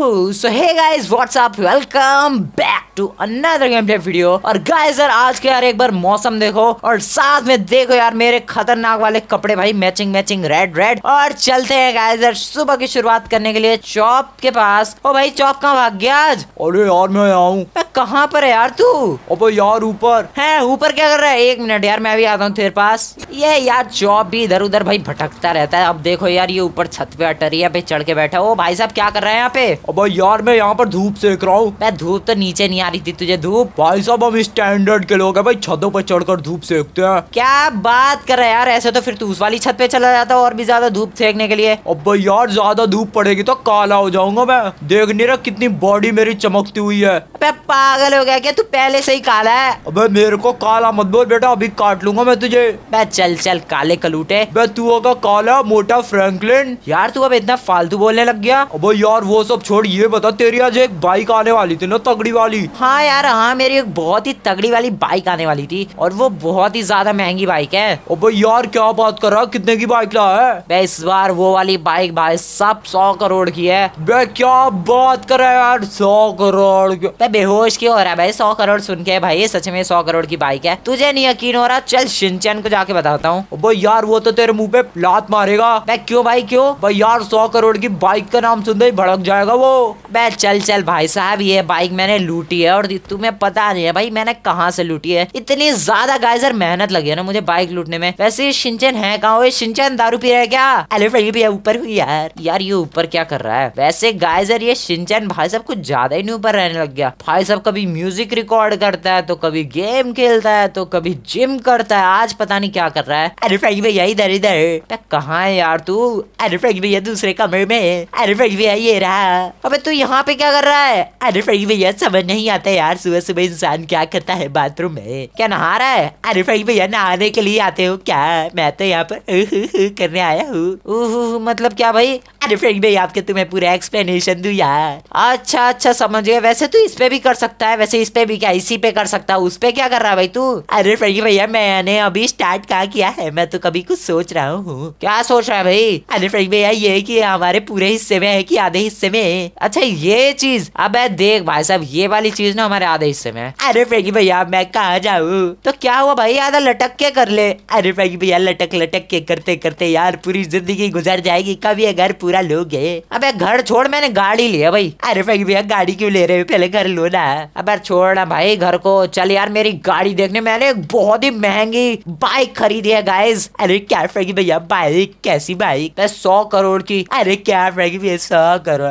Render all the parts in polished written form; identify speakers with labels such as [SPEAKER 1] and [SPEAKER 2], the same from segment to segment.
[SPEAKER 1] So hey guys what's up, welcome back to another game play video. और guys यार आज के यार एक बार मौसम देखो और साथ में देखो यार मेरे खतरनाक वाले कपड़े भाई, मैचिंग रेड रेड। और चलते हैं गाइस यार सुबह की शुरुआत करने के लिए चॉप के पास। ओ भाई चॉप कहाँ भाग गया आज?
[SPEAKER 2] अरे यार मैं आऊँ।
[SPEAKER 1] कहाँ पर है यार तू?
[SPEAKER 2] अबे यार ऊपर
[SPEAKER 1] है। ऊपर क्या कर रहा है? एक मिनट यार मैं भी आता हूँ तेरे पास। ये यार चॉप भी इधर उधर भाई भटकता रहता है। अब देखो यार ये ऊपर छत पे अटरिया पे चढ़ के बैठा। ओ भाई साहब क्या कर रहे हैं यहाँ पे?
[SPEAKER 2] अबे यार मैं यहाँ पर धूप सेक रहा हूँ।
[SPEAKER 1] मैं धूप तो नीचे नहीं आ रही थी तुझे धूप?
[SPEAKER 2] भाई साहब हम स्टैंडर्ड के लोग हैं भाई, छतों पर चढ़कर धूप सेकते हैं।
[SPEAKER 1] क्या बात कर रहा है यार, ऐसे तो फिर तू उस वाली छत पे चला जाता और भी ज्यादा धूप सेकने के लिए।
[SPEAKER 2] अबे यार ज्यादा धूप पड़ेगी तो काला हो जाऊंगा मैं। देख नहीं रहा कितनी बॉडी मेरी चमकती हुई है।
[SPEAKER 1] अबे पागल हो गया क्या? तू पहले से ही काला है।
[SPEAKER 2] अबे मेरे को काला मत बोल बेटा, अभी काट लूंगा मैं तुझे।
[SPEAKER 1] बे चल चल काले कलूटे।
[SPEAKER 2] बे तू होगा काला मोटा फ्रैंकलिन।
[SPEAKER 1] यार तू अब इतना फालतू बोलने लग गया।
[SPEAKER 2] अबे यार वो सब छोड़, ये बता तेरी आज एक बाइक आने वाली थी ना तगड़ी वाली?
[SPEAKER 1] हाँ यार हाँ, मेरी एक बहुत ही तगड़ी वाली बाइक आने वाली थी और वो बहुत ही ज्यादा महंगी बाइक है।
[SPEAKER 2] अबे यार क्या बात कर रहा, कितने की बाइक ला है?
[SPEAKER 1] बे इस बार वो वाली बाइक भाई सब 100 करोड़ की है।
[SPEAKER 2] बे क्या बात कर रहा है यार, 100 करोड़?
[SPEAKER 1] बे बेहोश क्यों हो रहा है भाई? 100 करोड़ सुन के भाई सच में 100 करोड़ की बाइक है। तुझे नहीं यकीन हो रहा? चल शिनचैन को जाके बताता हूँ।
[SPEAKER 2] अबे यार वो तो तेरे मुंह पे लात मारेगा।
[SPEAKER 1] बे क्यों भाई क्यों?
[SPEAKER 2] भाई यार 100 करोड़ की बाइक का नाम सुनते ही भड़क जाएगा वो।
[SPEAKER 1] बे चल चल भाई साहब, ये बाइक मैंने लूटी है और तुम्हें पता नहीं है भाई मैंने कहाँ से लूटी है। इतनी ज्यादा गाइजर मेहनत लगी है ना मुझे बाइक लूटने में। वैसे शिनचैन है कहाँ? वो शिनचैन दारू पी रहा है क्या? अरे भाई भैया ऊपर हुई यार ये ऊपर क्या कर रहा है? वैसे गाइजर ये शिनचैन भाई साहब कुछ ज्यादा ही नहीं ऊपर रहने लग गया। भाई साहब कभी म्यूजिक रिकॉर्ड करता है तो कभी गेम खेलता है तो कभी जिम करता है। आज पता नहीं क्या कर रहा है। अरे भाई भैया इधर इधर कहाँ है यार तू? अरे भाई भैया दूसरे कमरे में। अरे भाई भैया ये रहा। अबे तू यहाँ पे क्या कर रहा है? अरे भाई भैया समझ नहीं आता यार, सुबह सुबह इंसान क्या करता है बाथरूम में? क्या नहा रहा है? अरे भाई भैया नहाने के लिए आते हो क्या? मैं तो यहाँ पर करने आया हूँ। मतलब क्या भाई? अरे भाई भैया आपके तुम्हें पूरा एक्सप्लेनेशन दूं यार। अच्छा समझ गया। वैसे तू इस पे भी कर सकता है। वैसे इस पे भी क्या, इसी पे कर सकता है। उस पे क्या कर रहा है भाई तू? अरे भाई भैया मैंने अभी स्टार्ट कहाँ किया है, मैं तो कभी कुछ सोच रहा हूँ। क्या सोच रहा है भाई? अरे भाई भैया ये कि हमारे पूरे हिस्से में है कि आधे हिस्से में? अच्छा ये चीज। अब देख भाई साहब ये वाली चीज ना हमारे आधे हिस्से में है। अरे भाई भैया मैं कहाँ जाऊँ? तो क्या हुआ भाई, आधा लटक के कर ले। अरे भाई भैया लटक के करते करते यार पूरी जिंदगी गुजर जाएगी। कभी ये घर पूरा लोगे? अबे घर छोड़, मैंने गाड़ी लिया भाई। अरे भाई भैया गाड़ी क्यों ले रहे हो? पहले घर लो ना। अबे छोड़ ना भाई घर को, चल यार मेरी गाड़ी देखने। मैंने एक बहुत ही महंगी बाइक खरीदी है गाइस। अरे क्या भाई भैया बाइक? कैसी बाइक? 100 करोड़ की। अरे क्या भाई भैया 100 करोड़?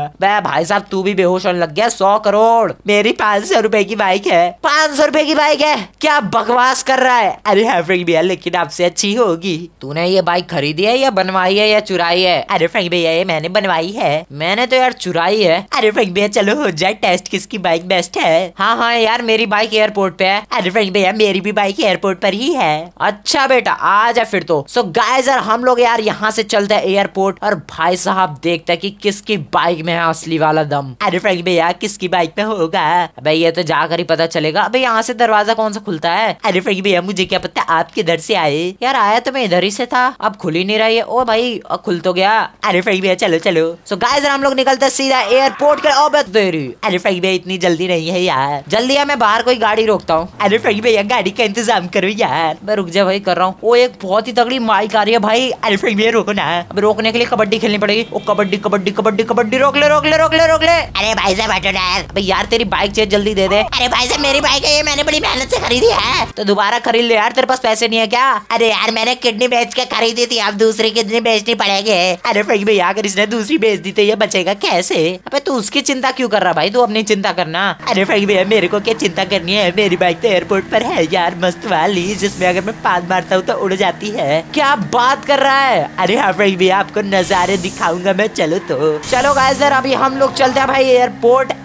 [SPEAKER 1] भाई साहब तू भी बेहोश होने लग गया। 100 करोड़? मेरी 500 रुपए की बाइक है। 500 रुपए की बाइक है? क्या बकवास कर रहा है? अरे हाँ भाई भैया लेकिन आपसे अच्छी होगी। तूने ये बाइक खरीदी है या बनवाई है या चुराई है? अरे भाई भैया ये मैंने बनवाई है। मैंने तो यार चुराई है। अरे भाई भैया चलो हो जाए टेस्ट किसकी बाइक बेस्ट है। हाँ यार मेरी बाइक एयरपोर्ट पे है। अरे भाई भैया मेरी भी बाइक एयरपोर्ट पर ही है। अच्छा बेटा आ जा फिर तो। सो गाइस यार हम लोग यार यहाँ से चलते हैं एयरपोर्ट और भाई साहब देखते हैं कि किसकी बाइक में है असली वाला दम। अरे भाई भैया किसकी बाइक में होगा? अबे ये तो जाकर ही पता चलेगा। अबे यहाँ से दरवाजा कौन सा खुलता है? अरे भाई भैया मुझे क्या पता आप किधर से आए? यार आया तो मैं इधर ही से था, अब खुल ही नहीं रही है। ओ भाई खुल तो गया। अरे भाई भैया चलो सो गाइस हम लोग निकलते सीधा एयरपोर्ट के। अरे भाई भैया इतनी जल्दी नहीं है यार। जल्दी है मैं बाहर कोई गाड़ी रोकता हूँ। अरे भाई भैया गाड़ी का इंतजाम करो यार। मैं रुक जा भाई कर रहा हूँ। वो एक बहुत ही तगड़ी बाइक आ रही है भाई। अरे भाई भैया रोको ना। अब रोकने के लिए कबड्डी खेलनी पड़ेगी। ओ कबड्डी रोक ले। अरे भाई साहब हटो यार। यार तेरी बाइक चाहिए जल्दी दे दे। अरे भाई साहब मेरी बाइक है, ये मैंने बड़ी मेहनत से खरीदी है। तो दोबारा खरीद ले यार, तेरे पास पैसे नहीं है क्या? अरे यार मैंने किडनी बेच के खरीदी थी, अब दूसरी किडनी बेचनी पड़ेगी। अरे भाई भैया अगर इसने दूसरी बेच दी तो ये बचेगा कैसे? अबे तू उसकी चिंता क्यों कर रहा भाई? तू अपनी चिंता करना। अरे भाई भैया मेरे को क्या चिंता करनी है? मेरी बाइक तो एयरपोर्ट पर है यार, मस्त वाली, जिसमें अगर मैं पाद मारता हूँ तो उड़ जाती है। क्या बात कर रहा है? अरे हाँ भाई भैया आपको नजारे दिखाऊंगा मैं। चलो गाइस यार अभी हम लोग चलते हैं भाई एयरपोर्ट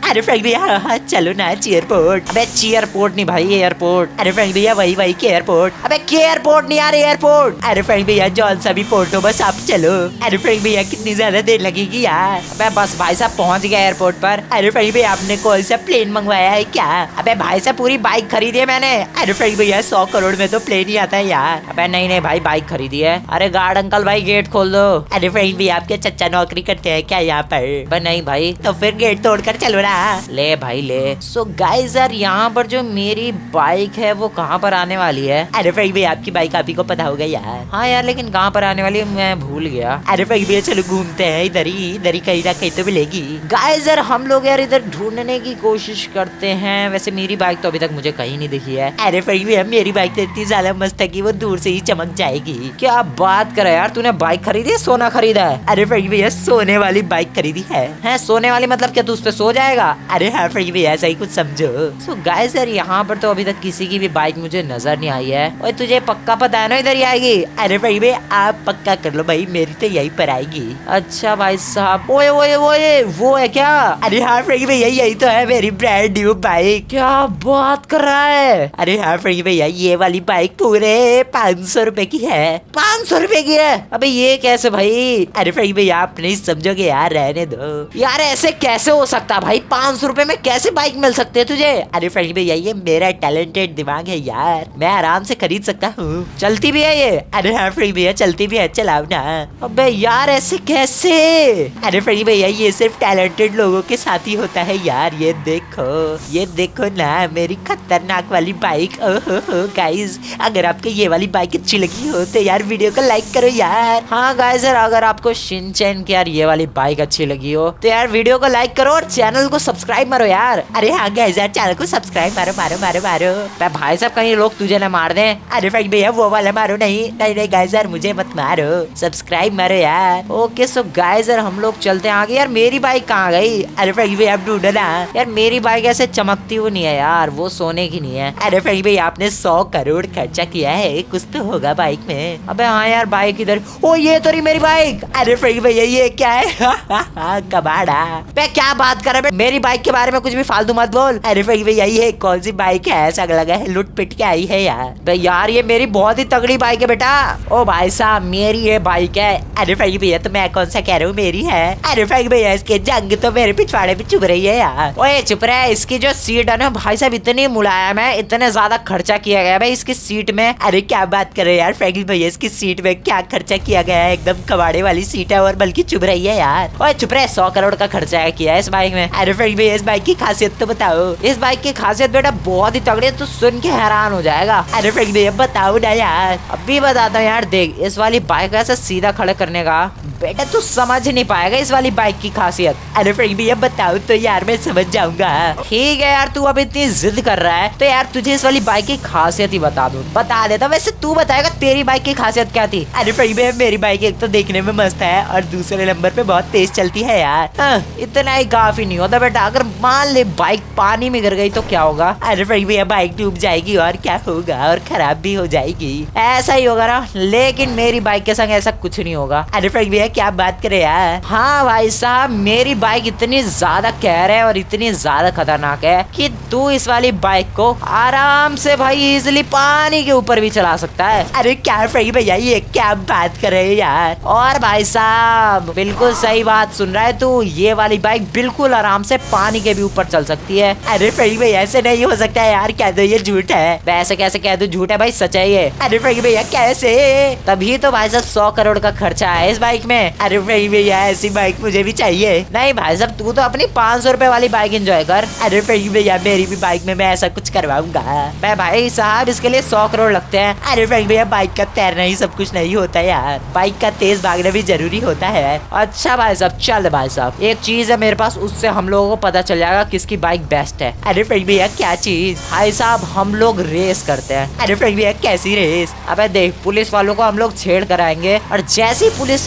[SPEAKER 1] अरे फ्रैंक भैया चलो ना एयरपोर्ट। अबे एयरपोर्ट नहीं भाई एयरपोर्ट। अरे फ्रैंक भैया वही के एयरपोर्ट। अबे के एयरपोर्ट नहीं यार एयरपोर्ट। अरे फ्रैंक भैया जॉन सा भी पोर्ट हो बस आप चलो। अरे फ्रैंक भैया कितनी ज्यादा देर लगेगी यार। अबे बस भाई साहब पहुंच गया एयरपोर्ट पर। अरे फ्रैंक भैया आपने कौन सा प्लेन मंगवाया है क्या? अबे भाई साहब पूरी बाइक खरीदी है मैंने। अरे फ्रैंक भैया 100 करोड़ में तो प्लेन ही आता है यार। अबे नहीं भाई बाइक खरीदी है। अरे गार्ड अंकल भाई गेट खोल दो। अरे फ्रैंक भैया आपके चचा नौकरी करते हैं क्या यहाँ पर? नहीं भाई तो फिर गेट तोड़कर चलो ना। ले भाई ले। सो गाइस यार यहाँ पर जो मेरी बाइक है वो कहाँ पर आने वाली है? अरे फ्रैंक भैया आपकी बाइक आप ही को पता होगा यार। हाँ यार लेकिन कहाँ पर आने वाली है मैं भूल गया। अरे फ्रैंक भैया चलो घूमते हैं इधर ही कहीं ना कहीं तो मिलेगी। गाइस यार हम लोग यार इधर ढूंढने की कोशिश करते हैं। वैसे मेरी बाइक तो अभी तक मुझे कहीं नहीं दिखी है। अरे फ्रैंक भैया मेरी बाइक तो इतनी ज्यादा मस्त है कि वो दूर से ही चमक जाएगी। क्या बात करे यार तूने बाइक खरीदी है सोना खरीदा है? अरे फ्रैंक भैया सोने वाली बाइक खरीदी है सोने वाली मतलब क्या तू उस पे सो जाएगा? अरे हाँ फ्रैंक भैया ऐसा ही कुछ समझो। सो गाइस यार यहाँ पर तो अभी तक किसी की भी बाइक मुझे नजर नहीं आई है। और तुझे पक्का पता है ना इधर ही आएगी? अरे फ्रैंक भैया आप पक्का कर लो भाई मेरी तो यही पर आएगी। अच्छा भाई साहब ओए ओए ओए वो है क्या? अरे हाँ फ्रैंक भैया यही तो है मेरी ब्रांड न्यू बाइक। क्या बात कर रहा है? अरे हाँ फ्रैंक भैया ये वाली बाइक पूरे 500 रुपए की है। 500 रुपए की है? अबे ये कैसे भाई? अरे फ्रैंक भैया आप नहीं समझोगे यार रहने दो यार। ऐसे कैसे हो सकता भाई? 500 रुपए में कैसे बाइक मिल सकते है तुझे? अरे फ्रैंक भैया ये मेरा टैलेंटेड दिमाग है यार मैं आराम से खरीद सकता हूँ। चलती भी है ये? अरे हाँ फ्रैंक भैया चलती भी है चलाओ ना। अबे यार ऐसे कैसे? अरे फ्रैंक भैया ये सिर्फ टैलेंटेड लोगों के साथ ही होता है यार। ये देखो ना मेरी खतरनाक वाली बाइक। ओहो गाइस अगर आपको ये वाली बाइक अच्छी लगी हो तो यार वीडियो को लाइक करो यार। हाँ गाइस यार अगर आपको शिनचैन की यार ये वाली बाइक अच्छी लगी हो तो यार वीडियो को लाइक करो और चैनल को सब्सक्राइब मारो यार। अरे हाँ गाइस यार चैनल को सब्सक्राइब मारो मारो मारो मारो। भाई साहब कहीं लोग तुझे ना मार दे। अरे फ्रैंक भैया वो वाला मारो नहीं गाइस यार मुझे मत मारो सब्सक्राइब मारो यार। ओके सो गाइस यार हम लोग चलते हैं आगे। यार मेरी बाइक कहाँ गई? अरे फ्रैंक भैया आप ढूंढो ना यार। मेरी बाइक ऐसे चमकती हुई नहीं है यार वो सोने की नहीं है। अरे फ्रैंक भैया आपने 100 करोड़ खर्चा किया है कुछ तो होगा बाइक में। अबे हाँ यार बाइक इधर। ओ ये तो रही मेरी बाइक। अरे फ्रैंक भैया ये क्या है? कबाड़ा। बे क्या बात कर रहे हैं? मेरी बाइक के बारे में कुछ भी फालतू मत बोल। अरे फ्रैंक भैया ये कौन सी बाइक है? ऐसा लगा है लुट पिट के आई है यार। बे यार ये मेरी बहुत ही तगड़ी बाइक है बेटा। ओ भाई साहब मेरी ये बाइक है। अरे फ्रैंक भैया तो मैं कौन सा कह रहा हूँ मेरी है। अरे फ्रैंक भैया इसके जंग तो मेरे पिछवाड़े पे चुभ रही है यार। ओए चुप रहे। इसकी जो सीट है ना भाई साहब इतनी मुलायम है इतने ज्यादा खर्चा किया गया भाई इसकी सीट में। अरे क्या बात कर रहे हैं यार फ्रैंक भैया इसकी सीट में क्या खर्चा किया गया है? एकदम कबाड़े वाली सीट है और बल्कि चुभ रही है यार। ओए चुप रहे। 100 करोड़ का खर्चा किया है इस बाइक में। अरे फ्रैंक भैया इस बाइक की खासियत तो बताओ। इस बाइक की खासियत बेटा बहुत ही तगड़ी है तो सुन के हैरान हो जाएगा। अरे फ्रैंक भैया बताओ ना यार। अभी बताता हूँ यार। देख इस वाली बाइक ऐसा सीधा खड़े करने का बेटा तू समझ नहीं पाएगा इस वाली बाइक की खासियत। अरे फ्रैंक भैया बताओ तो यार मैं समझ जाऊंगा। ठीक है यार तू अब इतनी जिद कर रहा है तो यार तुझे इस वाली बाइक की खासियत ही बता दूं। बता देता। वैसे तू बताएगा तेरी बाइक की खासियत क्या थी? अरे फ्रैंक भैया मेरी बाइक एक तो देखने में मस्त है और दूसरे नंबर पे बहुत तेज चलती है यार। इतना ही काफी नहीं होता बेटा। अगर मान ले बाइक पानी में गिर गई तो क्या होगा? अरे फ्रैंक भैया बाइक डूब जाएगी और क्या होगा और खराब भी हो जाएगी। ऐसा ही होगा ना लेकिन मेरी बाइक के संग ऐसा कुछ नहीं होगा। अरे फ्रैंक भैया क्या बात करे यार। हाँ भाई साहब मेरी बाइक इतनी ज्यादा कहर है और इतनी ज्यादा खतरनाक है कि तू इस वाली बाइक को आराम से भाई इजिली पानी के ऊपर भी चला सकता है। अरे क्या फ्रैंक भैया ये क्या बात कर रहे हैं यार। और भाई साहब बिल्कुल सही बात सुन रहा है तू। ये वाली बाइक बिल्कुल आराम से पानी के भी ऊपर चल सकती है। अरे फ्रैंक भैया ऐसे नहीं हो सकता है यार। कह दो ये झूठ है। वैसे कैसे कह दो झूठ है भाई सच है ये। अरे फ्रैंक भैया कैसे? तभी तो भाई साहब 100 करोड़ का खर्चा है इस बाइक में। अरे फ्रैंक भैया ऐसी बाइक मुझे भी चाहिए। नहीं भाई साहब तू तो अपनी 500 रुपए वाली बाइक एंजॉय कर। अरे फ्रैंक भैया मेरी भी बाइक में मैं ऐसा कुछ करवाऊंगा। मैं भाई साहब इसके लिए 100 करोड़ लगते हैं। अरे फ्रैंक भैया बाइक का तैरना ही सब कुछ नहीं होता यार। बाइक का तेज भागना भी जरूरी होता है। अच्छा भाई साहब चल भाई साहब एक चीज है मेरे पास उससे हम लोगों को पता चल जाएगा किसकी बाइक बेस्ट है। अरे फ्रैंक भैया क्या चीज? भाई साहब हम लोग रेस करते हैं। अरे फ्रैंक भैया कैसी रेस? अबे देख पुलिस वालों को हम लोग छेड़ कर आएंगे और जैसे ही पुलिस हमारे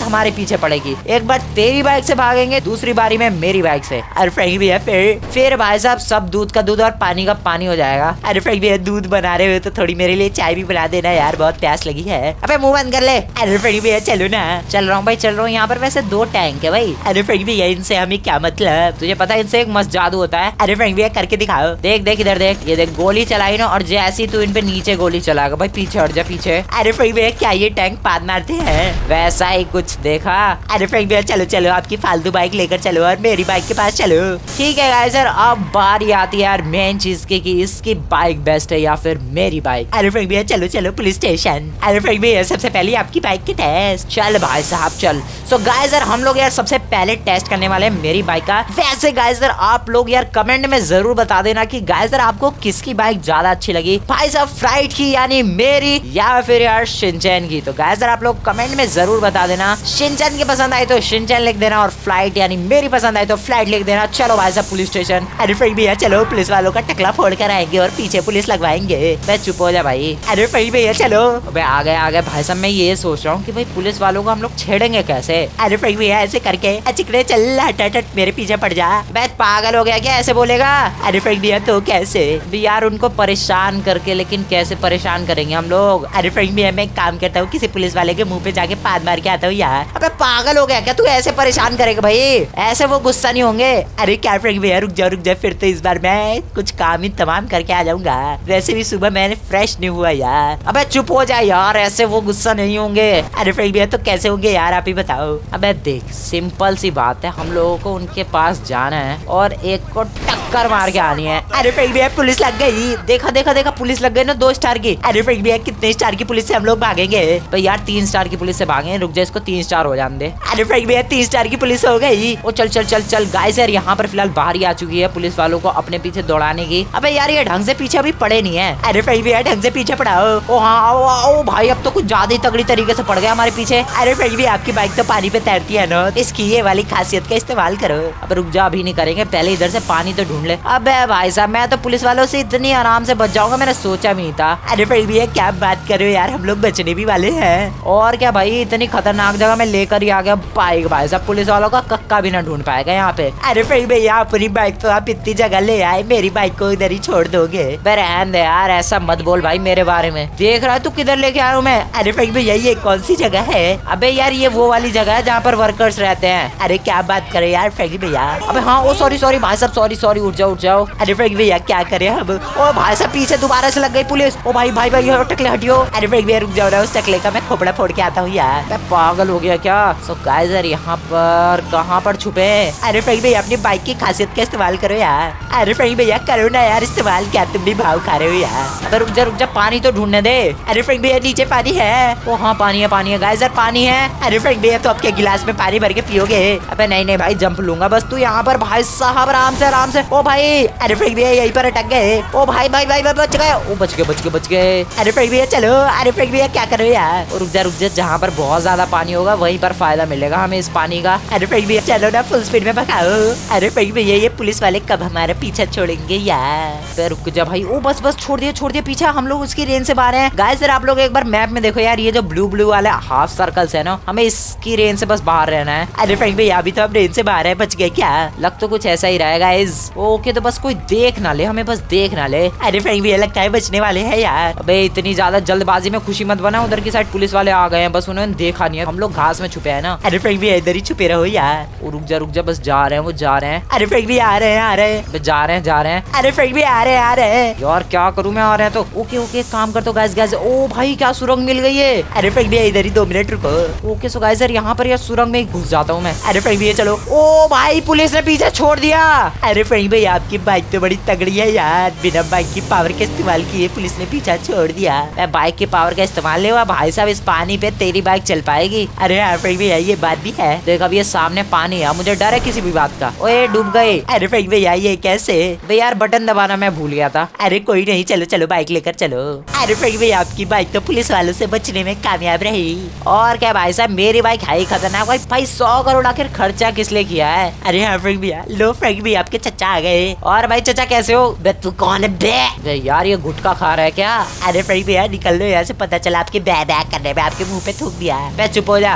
[SPEAKER 1] पीछे पड़ेगी। एक बार तेरी बाइक से भागेंगे, दूसरी बारी में मेरी बाइक से। अरे फ्रेंक भैया फिर भाई साहब सब दूध का दूध और पानी का पानी हो जाएगा। अरे फ्रेंक भैया दूध बना रहे हो तो थोड़ी मेरे लिए चाय भी बना देना यार, बहुत प्यास लगी है। अबे मुंह बंद कर ले। अरे फ्रेंक भैया चलो ना। चल रहा हूँ भाई चल रहा हूँ। यहाँ पर वैसे 2 टैंक है भाई। अरे फ्रेंक भैया इनसे हमें क्या मतलब, तुझे पता है इनसे एक मस्त जादू होता है। अरे फ्रेंक भैया करके दिखाओ। देख देख इधर देख, ये देख गोली चलाई ना, और जैसी तू इन पे नीचे गोली चलाएगा भाई पीछे हट जा पीछे। अरे फ्रेंक भैया क्या ये टैंक पाद मारते हैं? वैसा ही कुछ देखा। अरे फ्रेंक भैया चलो चलो, आपकी फालतू बाइक लेकर चलो और मेरी बाइक के पास चलो। ठीक है गाइस सर, अब बारी आती है यार मेन चीज की कि इसकी बाइक बेस्ट है या फिर मेरी बाइक। अरे फ्रेंक भैया चलो चलो पुलिस स्टेशन। अरे फ्रेंक भैया सबसे पहले आपकी बाइक के टेस्ट। चल भाई साहब चल। सो गाइस सर हम लोग यार सबसे पहले टेस्ट करने वाले हैं मेरी बाइक का। वैसे गाइस सर आप लोग यार कमेंट में जरूर बता देना कि गाइस सर आपको किसकी बाइक ज्यादा अच्छी लगी, भाई साहब फ्राइट की यानी मेरी या फिर यार शिनचैन की। तो गाइस सर आप लोग कमेंट में जरूर बता देना। शिनचैन की पसंद आई तो शिनचैन लिख देना और फ्लाइट यानी मेरी पसंद आई तो फ्लाइट लिख देना। चलो भाई साहब पुलिस स्टेशन। अरे फ्रेंक भैया चलो, पुलिस वालों का टकला फोड़ कर आएंगे और पीछे पुलिस लगवाएंगे। मैं चुप हो जा भाई। अरे फ्रेंक भैया चलो। अबे आ गए भाई साहब। मैं ये सोच रहा हूँ कि भाई पुलिस वालों को हम लोग छेड़ेंगे कैसे। अरे फ्रेंक भैया ऐसे करके चिकने चल हट हट मेरे पीछे पड़ जा। मैं पागल हो गया क्या, ऐसे बोलेगा? अरे फ्रेंक भैया तो कैसे भी यार उनको परेशान करके, लेकिन कैसे परेशान करेंगे हम लोग? अरे फ्रेंक भैया मैं एक काम करता हूँ, किसी पुलिस वाले के मुंह पे जाके पाद मार के आता हूँ यार। अबे पागल हो गया क्या तू, ऐसे परेशान करेगा भाई? ऐसे वो गुस्सा नहीं होंगे? अरे क्या फ्रेंक भैया रुक जा फिर तो इस बार मैं कुछ काम ही तमाम करके आ जाऊंगा। वैसे भी सुबह मैंने फ्रेश नहीं हुआ यार। अबे चुप हो जा यार, ऐसे वो गुस्सा नहीं होंगे। अरे फ्रेंक भैया तो कैसे होंगे यार, आप ही बताओ। अबे देख सिंपल सी बात है, हम लोगों को उनके पास जाना है और एक को टक्कर मार के आनी है। अरे फ्रेंक भैया पुलिस लग गई। देखा पुलिस लग गई ना 2 स्टार की। अरे फ्रेंक भैया कितने स्टार की पुलिस से हम लोग भागेंगे? तो यार 3 स्टार की पुलिस से भागे। रुक जा इसको 3 स्टार हो जाने दे। अरे फ्रेंक भैया 3 स्टार की पुलिस हो गई। ओ चल चल चल चल गाइस यार यहाँ पर फिलहाल बाहरी आ चुकी है पुलिस वालों को अपने पीछे दौड़ाने की। अबे यार ये ढंग से पीछे अभी पड़े नहीं है। अरे फ्रेंक भैया ढंग से पीछे पड़ाओ। ओ हाँ आओ भाई, अब तो कुछ ज्यादा ही तगड़ी तरीके से पड़ गया हमारे पीछे। अरे फ्रेंक भैया आपकी बाइक तो पानी पे तैरती है ना, इसकी ये वाली खासियत का इस्तेमाल करो। अब रुक जा अभी नहीं करेंगे, पहले इधर से पानी तो ढूंढ ले। अबे भाई साहब मैं तो पुलिस वालों से इतनी आराम से बच जाऊंगा, मैंने सोचा भी नहीं था। अरे फ्रेंक भैया क्या बात कर रहे हो यार, हम लोग बचने भी वाले हैं। और क्या भाई, इतनी खतरनाक जगह में लेकर ही आ गया बाइक। भाई साहब पुलिस वालों का कक्का भी ना ढूंढ पाएगा यहाँ पे। अरे फ्रेंक भैया अपनी बाइक तो आप इतनी जगह ले आए, मेरी बाइक को इधर ही छोड़ दोगे? रहने दे यार, ऐसा मत बोल भाई मेरे बारे में। देख रहा है तू किधर लेके आया हूँ मैं। अरे फ्रेंक भैया ये कौन सी जगह है? अबे यार ये वो वाली जगह है जहाँ पर वर्कर्स रहते हैं। अरे क्या बात करे यार फ्रेंक भैया। अबे हाँ ओ सॉरी भाई साहब, सॉरी उठ जाओ। अरे फ्रेंक भैया क्या करे अब? ओ भाई साहब पीछे दोबारा से लग गई पुलिस। ओ भाई टकले हटियो। अरे फ्रेंक भैया रुक जाओ ना, उस टकले का मैं खोपड़ा फोड़ के आता हूँ यार। मैं पागल हो गया क्या? सो गाइस यार यहाँ पर कहाँ पर छुपे? अरे फ्रेंक भैया अपनी बाइक की खासियत का इस्तेमाल करो यार। अरे फ्रेंक भैया करो ना यार इस्तेमाल, क्या तुम भी भाव खा रहे हो यार? अबे रुक जा पानी तो ढूंढने दे। अरे फ्रेंक भैया नीचे पानी है। ओ हाँ पानी है गाइस यार पानी है। अरे फ्रेंक भैया तो आपके गिलास में पानी भर के पियोगे? अबे नहीं भाई जंप लूंगा बस, तू यहाँ पर भाई साहब आराम से। ओ भाई अरे फ्रेंक भैया यहीं पर अटक गए। ओ भाई बच गए। ओ बच गए। अरे फ्रेंक भैया चलो। अरे फ्रेंक भैया क्या कर रहे हो यार? रुक जा जहाँ पर बहुत ज्यादा पानी होगा वहीं पर फायदा मिलेगा हमें इस पानी का। अरे फ्रेंक भैया चलो ना फुल स्पीड में भगाओ। अरे फ्रेंक भैया ये पुलिस वाले कब हमारा पीछा छोड़ेंगे यार? तो रुक जा भाई। ओ बस छोड़ दिया पीछा, हम लोग उसकी रेंज से बाहर हैं। गाइस सर आप लोग एक बार मैप में देखो यार, ये जो ब्लू वाले हाफ सर्कल्स है ना, हमें इसकी रेंज से बस बाहर रहना है। अरे फ्रेंक भैया अभी तो हम रेंज से बाहर है, बच गए क्या? लग तो कुछ ऐसा ही रहेगा गाइस। ओके तो बस कोई देख ना ले, हमें बस देख ना ले। अरे फ्रेंक भैया लगता है बचने वाले हैं यार। अबे इतनी ज्यादा जल्दबाजी में खुशी मत बना, उधर की साइड पुलिस वाले आ गए हैं, बस उन्होंने देखा नहीं है, हम लोग घास में छुपे हैं ना। अरे फ्रेंक भैया इधर ही छुपे रहो यार। रुक जा बस जा रहे हैं। अरे फ्रेंक भैया आ रहे हैं। जा रहे हैं। अरे फ्रेंक भैया आ रहे हैं। यार क्या करूँ मैं, आ रहे हैं तो ओके काम कर तो गाइस। ओ भाई क्या सुरंग मिल गई है। अरे फ्रेंक भैया इधर ही 2 मिनट रुको। ओके सो गाइस यहाँ पर यार सुरंग में घुस जाता हूँ मैं। अरे फ्रेंक भैया चलो। ओ भाई पुलिस ने पीछे छोड़ दिया। अरे फ्रेंक भैया आपकी बाइक तो बड़ी तगड़ी है यार, बिना बाइक की पावर के इस्तेमाल किए पुलिस ने पीछा छोड़ दिया। मैं बाइक की पावर का इस्तेमाल नहीं हुआ भाई साहब, इस पानी पे तेरी बाइक चल पाएगी? अरे यार फ्रेंक भैया ये बात भी है। देख अब ये सामने पानी है, मुझे डर है किसी भी बात का। ओए डूब गए। अरे फ्रेंक भैया ये कैसे? भैया यार बटन दबाना मैं भूल गया था। अरे कोई नहीं चलो बाइक लेकर चलो। अरे फ्रेंक भैया आपकी बाइक तो पुलिस वालों से बचने में कामयाब रही। और क्या भाई साहब मेरी बाइक है ही खतरनाक। भाई 100 करोड़ आखिर खर्चा किस लिए किया है? अरे हाँ फ्रेंक भैया लो फ्रेंक भैया आपके चचा आ गए। और भाई चचा कैसे हो? बे तू कौन है बे? यार ये गुटखा खा रहा है क्या? अरे फ्रेंक भैया निकल लो यहाँ से, पता चला आपके बै करने में आपके मुंह पे थूक दिया। मैं चुप हो जा, वैसे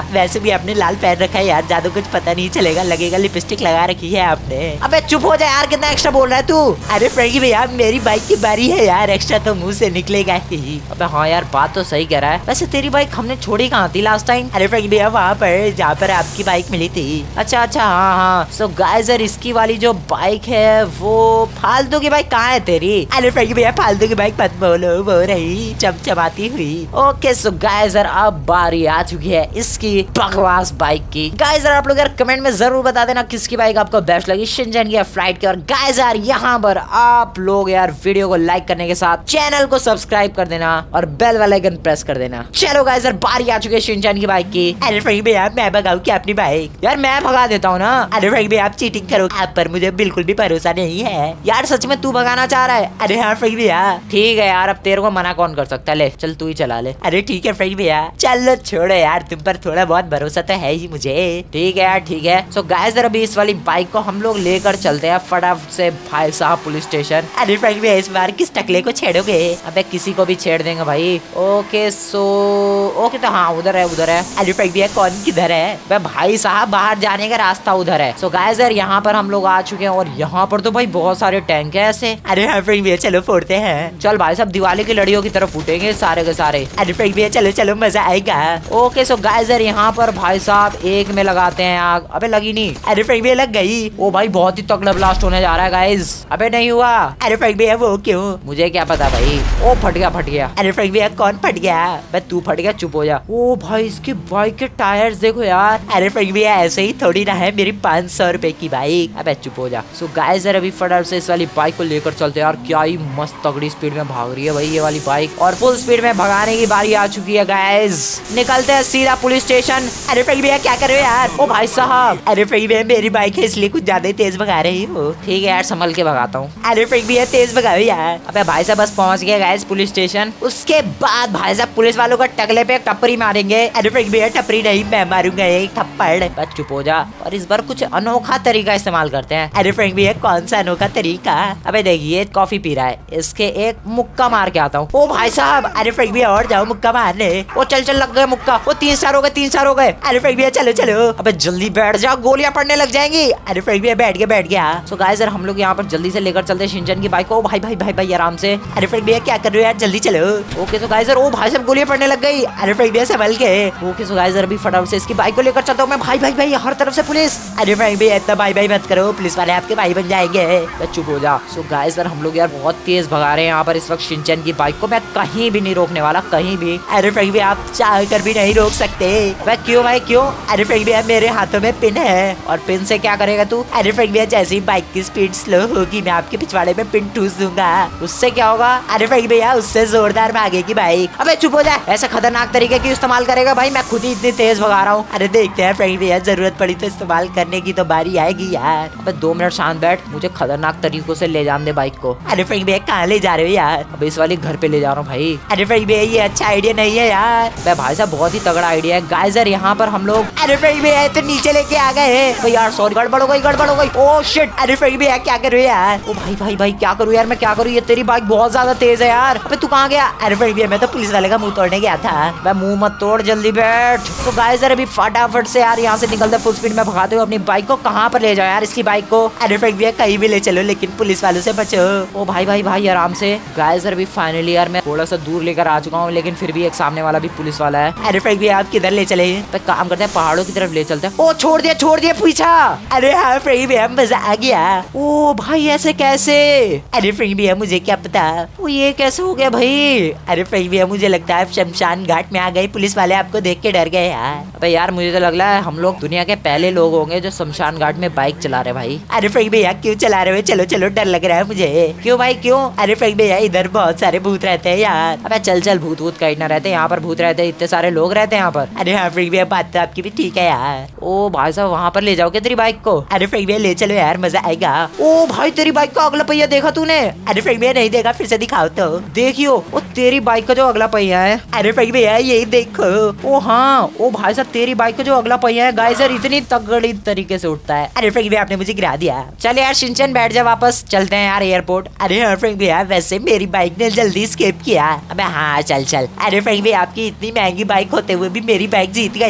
[SPEAKER 1] भी आपने लाल पहन रखा है यार, ज्यादा कुछ पता नहीं चलेगा, लगेगा लिपस्टिक लगा रखी है आपने। अबे चुप हो जा यार, कितना एक्स्ट्रा बोल रहा है तू। अरे फ्रेंकी भैया मेरी बाइक की बारी है यार, एक्स्ट्रा तो मुंह से निकलेगा ही। अबे हाँ यार बात तो सही कह रहा है। वैसे तेरी बाइक हमने छोड़ी कहाँ थी लास्ट टाइम? अरे फ्रेंकी भैया वहाँ पर जहाँ पर आपकी बाइक मिली थी। अच्छा अच्छा हाँ हाँ। सो गाइस यार इसकी वाली जो बाइक है वो फालतू की बाइक कहाँ है तेरी? अरे फ्रेंकी भैया फालतू की बाइक मत बोलो, वो रही चमचमाती हुई। ओके सो गाइस यार अब बारी आ चुकी है इसकी बकवास बाइक की। गाइस यार आप लोग यार कमेंट में जरूर बता देना किसकी बाइक आपको बेस्ट लगी, शिनचैन की या फ्लाइट की। और गाइस यार यहाँ पर आप लोग यार वीडियो को लाइक करने के साथ चैनल को सब्सक्राइब कर देना और बेल वाला आइकन प्रेस कर देना। चलो गाइस यार बारी आ चुकी है शिनचैन की बाइक की। अरे फ्रेंकी भैया मैं भगाऊं क्या अपनी बाइक? यार मैं भगा देता हूँ ना। अरे फ्रेंकी भैया आप चीटिंग करो, आप पर मुझे बिल्कुल भी भरोसा नहीं है यार। सच में तू भगाना चाह रहा है? अरे हाँ फ्रेंकी भैया ठीक है यार, अब तेरे को मना कौन कर सकता है, ले चल तू ही चला ले। अरे ठीक है फ्रेंकी भैया चलो छोड़ो यार, तुम पर थोड़ा बहुत भरोसा तो है ही मुझे। ठीक है यार ठीक है। सो गाइस यार अभी इस वाली बाइक को हम लोग लेकर चलते हैं फटाफट से भाई साहब पुलिस स्टेशन। अरे फ्रेंकी भैया इस बार किस टकले को छेड़ोगे? अबे किसी को भी छेड़ देंगे भाई। ओके सो ओके तो हाँ उधर है उधर है। अरे फ्रेंकी भैया कौन किधर है? भाई साहब बाहर जाने का रास्ता उधर है। सो गाइस यार यहाँ पर हम लोग आ चुके हैं और यहाँ पर तो भाई बहुत सारे टैंक है ऐसे। अरे हाँ फ्रेंकी भैया चलो फोड़ते हैं। चल भाई साहब दिवाली की लड़ियों की तरफ फूटेंगे सारे के सारे। अरे फ्रेंकी भैया चलो चलो मजा आएगा। ओके सो गाइस यार यहाँ पर भाई साहब एक में लगाते हैं आग। अबे लगी नहीं। अरे फ्रेंकी भैया लग गई। ओ भाई बहुत ही तगड़ा ब्लास्ट होने जा रहा है गाइस। अबे नहीं हुआ। अरे फ्रेंकी भैया वो क्यों? मुझे क्या पता भाई। ओ फट गया फट गया। अरे फ्रेंकी भैया कौन फट गया? भाई तू फट गया, चुप हो जा। ओ भाई इसकी बाइक के टायर्स देखो यार। अरे फ्रेंकी भैया ऐसे ही थोड़ी ना है मेरी 500 रुपए की बाइक। अबे चुप हो जा। सो गाइस यार अभी फटाफट से इस वाली बाइक को लेकर चलते हैं यार। क्या ही मस्त तगड़ी स्पीड में भाग रही है भाई ये वाली बाइक, और फुल स्पीड में भगाने की बारी आ चुकी है गाइस। निकलते हैं सीधा पुलिस स्टेशन। अरे फ्रेंकी भैया क्या कर रहे हो यार? ओ भाई साहब अरे फ्रेंकी भैया मेरी बाइक है इसलिए कुछ ज्यादा तेज भगा रही हो। ठीक है यार संभल के भगाता हूँ। अरे फ्रेंकी भैया तेज भगाओ यार। अबे भाई साहब बस पहुंच गए गाइस पुलिस स्टेशन। उसके बाद भाई साहब पुलिस वालों का टकले पे टप्परी मारेंगे। अरे फ्रेंकी भैया टप्परी नहीं मैं मारूंगा एक थप्पड़। बस चुप हो जा। और इस बार कुछ अनोखा तरीका इस्तेमाल करते हैं। अरे फ्रेंकी भैया कौन सा अनोखा तरीका? अबे देखिए कॉफी पी रहा है, इसके एक मुक्का मार के आता हूँ। ओ भाई साहब अरे फ्रेंकी भैया और जाओ मुक्का मारने। ओ चल चल लग गए मुक्का। वो 3 स्टार हो गए 3 स्टार हो गए। अरे फ्रेंकी भैया चलो चलो। अबे जल्दी बैठ जाओ गोलियां पड़ने लग जाएंगी। अरे फ्रेंकी भैया बैठ गया। सो गाइस यार हम लोग यहाँ पर जल्दी से लेकर चलते हैं शिनचैन की बाइक को। भाई भाई भाई भाई आराम से। अरे फ्रेंकी भैया क्या कर रहे हो यार, जल्दी चलो। ओके सो गाइस यार ओ भाई साहब गोलियां पड़ने लग गई। अरे फ्रेंकी भैया संभल के। ओके सो गाइस यार अभी फटाफट से इसकी बाइक को लेकर चलता हूँ मैं। भाई भाई भाई हर तरफ से पुलिस। अरे फ्रेंकी भैया इतना भाई भाई मत करो, पुलिस वाले आपके भाई बन जाएंगे। चुप हो जा। सो गाइस यार हम लोग यार बहुत तेज भगा रहे हैं यहाँ पर इस वक्त शिनचैन की बाइक को। मैं कहीं भी नहीं रोकने वाला, कहीं भी। अरे फ्रेंकी भैया आप चाह कर भी नहीं रोक सकते। भाई क्यों भाई क्यों? अरे फ्रेंकी भैया मेरे हाथों में पिन है। और पिन से क्या करेगा तू? अरे फ्रेंकी भैया जैसे ही बाइक की स्पीड स्लो होगी मैं आपके पिछवाड़े में पिन ठूस दूंगा। उससे क्या होगा? अरे फ्रेंकी भैया उससे जोरदार भागेगी बाइक। अबे चुप हो जाए, ऐसा खतरनाक तरीके की इस्तेमाल करेगा भाई, मैं खुद ही इतनी तेज भगा रहा हूँ। अरे देखते हैं फ्रेंकी भैया जरूरत पड़ी तो इस्तेमाल करने की तो बारी आएगी यार। अबे 2 मिनट शांत बैठ, मुझे खतरनाक तरीकों से ले जाने दे बाइक को। अरे फ्रेंकी भैया कहाँ ले जा रहे हो यार? अब इस वाली घर पे ले जा रहा हूँ भाई। अरे फ्रेंकी भैया ये अच्छा आइडिया नहीं है यार। भाई साहब बहुत ही तगड़ा आइडिया है गाइस यार यहाँ पर हम लोग। अरे फ्रेंकी भैया तो नीचे लेके आ गए हैं यार। सॉरी गड़बड़ हो गई। Oh shit. अरे फ्रेंकी भैया क्या कर रहे हो यार? ओ भाई भाई भाई क्या करूँ यार, मैं क्या करूँ? ये तेरी बाइक बहुत ज्यादा तेज है यार। अबे तू कहाँ गया? अरे फ्रेंकी भैया मैं तो पुलिस वाले का मुंह तोड़ने गया था। मैं मुंह मत तोड़, जल्दी बैठ। तो गाइस यार अभी फटाफट से यार यहाँ से निकलते फुल स्पीड में भगाते हुए अपनी बाइक को। कहाँ पर ले जाओ यार इसकी बाइक को? अरे फ्रेंकी भैया कहीं भी ले चलो लेकिन पुलिस वालों से बचो। ओ भाई भाई भाई आराम से। गाइस यार अभी फाइनली यार मैं थोड़ा सा दूर लेकर आ चुका हूँ, लेकिन फिर भी एक सामने वाला भी पुलिस वाला है। अरे फ्रेंकी भैया आप किधर ले चले? तो काम करते हैं पहाड़ों की तरफ ले चलते हैं। ओ छोड़ दिया पीछा। अरे हाँ फ्रेंकी भैया मजा आ गया। ओ भाई ऐसे कैसे? अरे फ्रेंकी भैया मुझे क्या पता। वो ये कैसे हो गया भाई? अरे फ्रेंकी भैया मुझे लगता है आप शमशान घाट में आ गए, पुलिस वाले आपको देख के डर गए यार। अबे यार मुझे तो लग रहा है हम लोग दुनिया के पहले लोग होंगे जो शमशान घाट में बाइक चला रहे भाई। अरे फ्रेंकी भैया क्यों चला रहे हो? चलो चलो डर लग रहा है मुझे। क्यों भाई क्यों? अरे फ्रेंकी भैया इधर बहुत सारे भूत रहते हैं यार। अबे चल चल भूत कहीं ना रहते, यहाँ पर भूत रहते, इतने सारे लोग रहते हैं यहाँ पर। अरे हाँ फ्रेंकी भैया बात तो आपकी भी ठीक है यार। ओ भाई साहब वहाँ पर ले जाओगे तेरी बाइक को? अरे फ्रेंकी भैया ले चलो यार मजा आएगा। ओ भाई तेरी बाइक का अगला पहिया देखा तूने? अरे फ्रेंकी भैया नहीं देखा, फिर से दिखाओ तो। देखियो वो तेरी बाइक का जो अगला पहिया है। अरे फ्रेंकी भैया यही देखो। ओ हाँ ओ भाई साहब तेरी बाइक का जो अगला पहिया है गाइस यार इतनी तगड़ी तरीके से उठता है। अरे फ्रेंकी भैया आपने मुझे गिरा दिया। चल यार शिनचैन बैठ जा, वापस चलते हैं यार एयरपोर्ट। अरे हाँ फ्रेंकी भैया वैसे मेरी बाइक ने जल्दी स्केप किया। अबे हाँ चल चल। अरे फ्रेंकी भैया आपकी इतनी महंगी बाइक होते हुए भी मेरी बाइक जीत गई।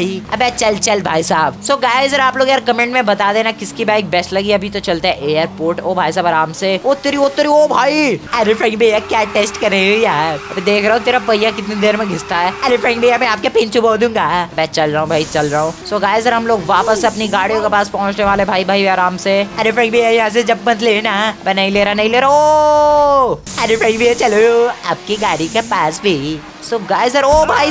[SPEAKER 1] भाई। अबे चल चल भाई साहब। सो गाइस आप लोग यार कमेंट में बता देना किसकी बाइक बेस्ट लगी। अभी तो चलते हैं एयरपोर्ट। ओ भाई साहब आराम से। ओ तेरी ओ भाई। अरे फ्रेंक भैया क्या टेस्ट कर रहे हो यार। अबे देख रहा हूँ तेरा पहिया कितनी देर में घिसता है। अरे फ्रेंक भैया मैं आपके पिन चुबो दूंगा। मैं चल रहा हूँ भाई चल रहा हूँ। सो गाइस हम लोग वापस अपनी गाड़ियों के पास पहुँचने वाले भाई भाई आराम से। अरे फ्रेंक भैया यहाँ से जब मत लेना। मैं नहीं ले रहा। ओ अरे फ्रेंक भैया चलो आपकी गाड़ी के पास भी। सो गाइस ओ भाई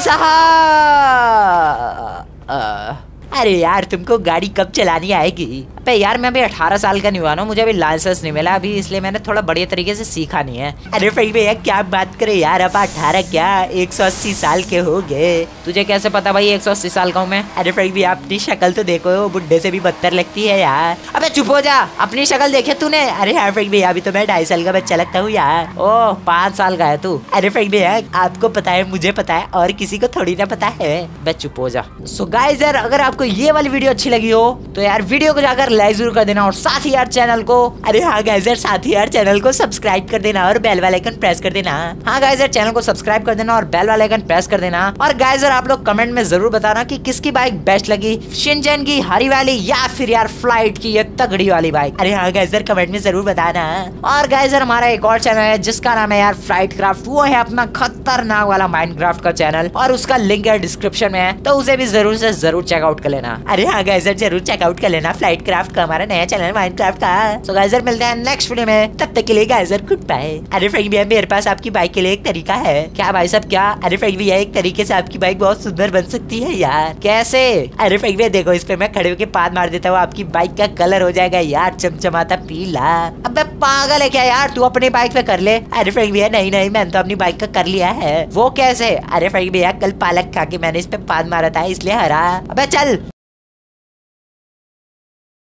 [SPEAKER 1] साहब। अरे यार तुमको गाड़ी कब चलानी आएगी। अबे यार मैं अभी 18 साल का नहीं हुआ ना, मुझे अभी लाइसेंस नहीं मिला अभी, इसलिए मैंने थोड़ा बढ़िया तरीके से सीखा नहीं है। अरे फ्रेंक भैया क्या बात करे यार, अब 18 क्या 180 साल के हो गए। तुझे कैसे पता भाई 180 साल का हूँ मैं। अरे फ्रेंक भैया अपनी शक्ल तो देखो, बुढ़े से भी बदतर लगती है यार। अबे चुप हो जा, अपनी शक्ल देखे तूने। अरे यार फ्रेंक भैया अभी तो मैं 2.5 साल का बच्चा लगता हूँ यार। ओह 5 साल का है तू। अरे फ्रेंक भैया आपको पता है, मुझे पता है, और किसी को थोड़ी ना पता है। बे चुप हो जा। सो गाइस यार अगर आपको ये वाली वीडियो अच्छी लगी हो तो यार वीडियो को जाकर लाइक जरूर कर देना, और साथ ही यार चैनल को, अरे हाँ गाइस यार साथ ही यार चैनल को सब्सक्राइब कर देना और बेल वाला आइकन प्रेस कर देना। हाँ गाइस यार चैनल को सब्सक्राइब कर देना और बेल वाला आइकन प्रेस कर देना। और गाइस यार आप लोग कमेंट में जरूर बताना कि किसकी बाइक बेस्ट लगी, शिनचैन की हरी वाली या फिर यार फ्लाइट की ये तगड़ी वाली बाइक। अरे हाँ गाइस यार कमेंट में जरूर बताना। और गाइस यार हमारा एक और चैनल है जिसका नाम है यार फ्लाइट क्राफ्ट, वो है अपना खतरनाक वाला माइनक्राफ्ट का चैनल, और उसका लिंक है डिस्क्रिप्शन में है, तो उसे भी जरूर से जरूर चेकआउट कर लेना। अरे हाँ गाइस यार जरूर चेकआउट कर लेना फ्लाइट क्राफ्ट का, हमारा नया चैनल माइनक्राफ्ट का। सो गाइस यार मिलते हैं नेक्स्ट वीडियो में, तब तक के लिए गाइस यार गुड बाय। अरे फ्रेंक भैया मेरे पास आपकी बाइक के लिए एक तरीका है। क्या भाई साहब क्या? अरे फ्रेंक भैया एक तरीके से आपकी बाइक बहुत सुंदर बन सकती है यार। कैसे? अरे फ्रेंक भैया देखो, इस पे मैं खड़े होकर पाद मार देता हूँ, आपकी बाइक का कलर हो जाएगा यार चमचमाता पीला। अबे पागल है क्या यार, तू अपनी बाइक पे कर ले। अरे फ्रेंक भैया नहीं नहीं, मैंने तो अपनी बाइक का कर लिया है। वो कैसे? अरे फ्रेंक भैया कल पालक खा के मैंने इस पे पाद मारा था इसलिए हरा। अबे चल।